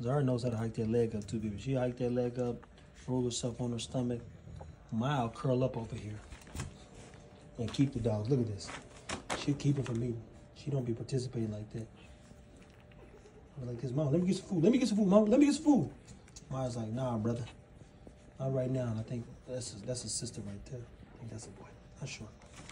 Zara knows how to hike that leg up too, baby. She hike that leg up, roll herself on her stomach. Mile curl up over here and keep the dogs. Look at this. She'll keep it from me. She don't be participating like that. I'm like this, Mom, let me get some food. Let me get some food, Mom. Let me get some food. Maya's like, nah, brother. Not right now. And I think that's a sister right there. I think that's a boy. Not sure.